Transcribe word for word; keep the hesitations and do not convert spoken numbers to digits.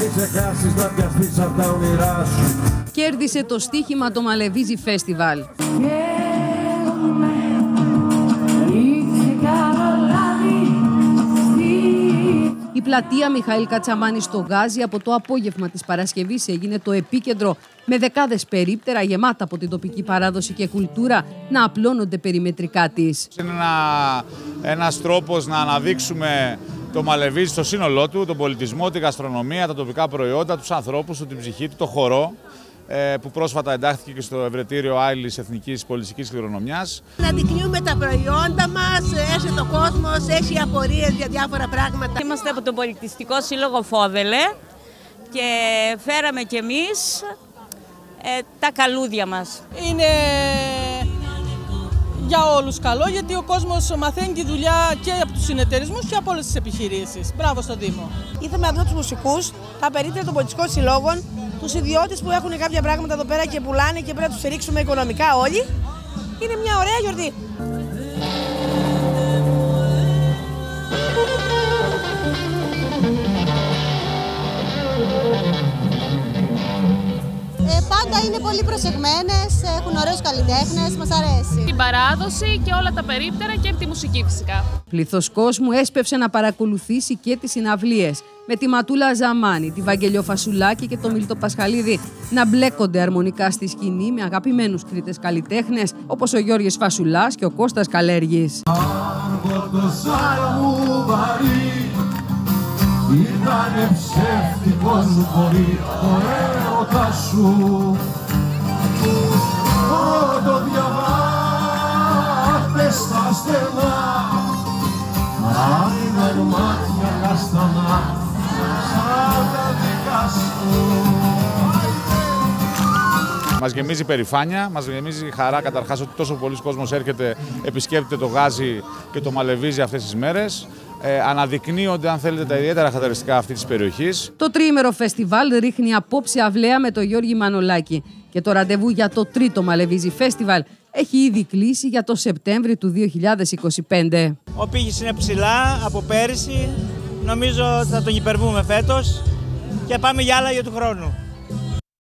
ξεχάσεις να πιαστείς απ' τα όνειρά σου. Κέρδισε το στοίχημα το Μαλεβίζι Φέστιβαλ. Η πλατεία Μιχαήλ Κατσαμάνη στο Γάζι από το απόγευμα της Παρασκευής έγινε το επίκεντρο, με δεκάδες περίπτερα γεμάτα από την τοπική παράδοση και κουλτούρα να απλώνονται περιμετρικά της. Είναι ένα, ένας τρόπος να αναδείξουμε το Μαλεβίζι στο σύνολό του, τον πολιτισμό, τη γαστρονομία, τα τοπικά προϊόντα, τους ανθρώπους του, την ψυχή του, το χορό, που πρόσφατα εντάχθηκε και στο Ευρετήριο Άιλης Εθνικής Πολιτιστικής Κληρονομιάς. Να δεικνύουμε τα προϊόντα μας, έρχεται ο κόσμος, έχει απορίες για διάφορα πράγματα. Είμαστε από τον Πολιτιστικό Σύλλογο Φόδελε και φέραμε κι εμείς ε, τα καλούδια μας. Είναι για όλους καλό, γιατί ο κόσμος μαθαίνει τη δουλειά και από τους συνεταιρισμούς και από όλες τις επιχειρήσεις. Μπράβο στον Δήμο. Ήθελα να δω τους μουσικούς, τα περίπτερα των πολιτιστικών συλλόγων, τους ιδιώτες που έχουν κάποια πράγματα εδώ πέρα και πουλάνε και πρέπει να τους στηρίξουμε οικονομικά όλοι. Είναι μια ωραία γιορτή. Ε, πάντα είναι πολύ προσεγμένες, έχουν ωραίους καλλιτέχνες, μας αρέσει. Την παράδοση και όλα τα περίπτερα και τη μουσική φυσικά. Πλήθος κόσμου έσπευσε να παρακολουθήσει και τις συναυλίες, με τη Ματούλα Ζαμάνη, τη Βαγγελιό Φασουλάκη και το Μίλτο Πασχαλίδη να μπλέκονται αρμονικά στη σκηνή με αγαπημένους Κρήτες καλλιτέχνες όπως ο Γιώργης Φασουλάς και ο Κώστας Καλέργης. Ήτανε ψεύτικο σου χωρί το έρωτα σου. Πρώτο διαβάτε στα στενά, άφηναν μάτια καστανά σαν τα δικά σου. Μας γεμίζει περηφάνεια, μας γεμίζει χαρά καταρχάς ότι τόσο πολλοί κόσμος έρχεται, επισκέπτεται το Γάζι και το Μαλεβίζι αυτές τις μέρες. Ε, αναδεικνύονται, αν θέλετε, τα ιδιαίτερα χαρακτηριστικά αυτή της περιοχής. Το τριήμερο φεστιβάλ ρίχνει απόψε αυλαία με τον Γιώργη Μανολάκη και το ραντεβού για το τρίτο Μαλεβίζι Φέστιβαλ έχει ήδη κλείσει για το Σεπτέμβρη του δύο χιλιάδες είκοσι πέντε. Ο πύχης είναι ψηλά από πέρυσι, νομίζω θα τον υπερβούμε φέτος και πάμε για άλλα για του χρόνου.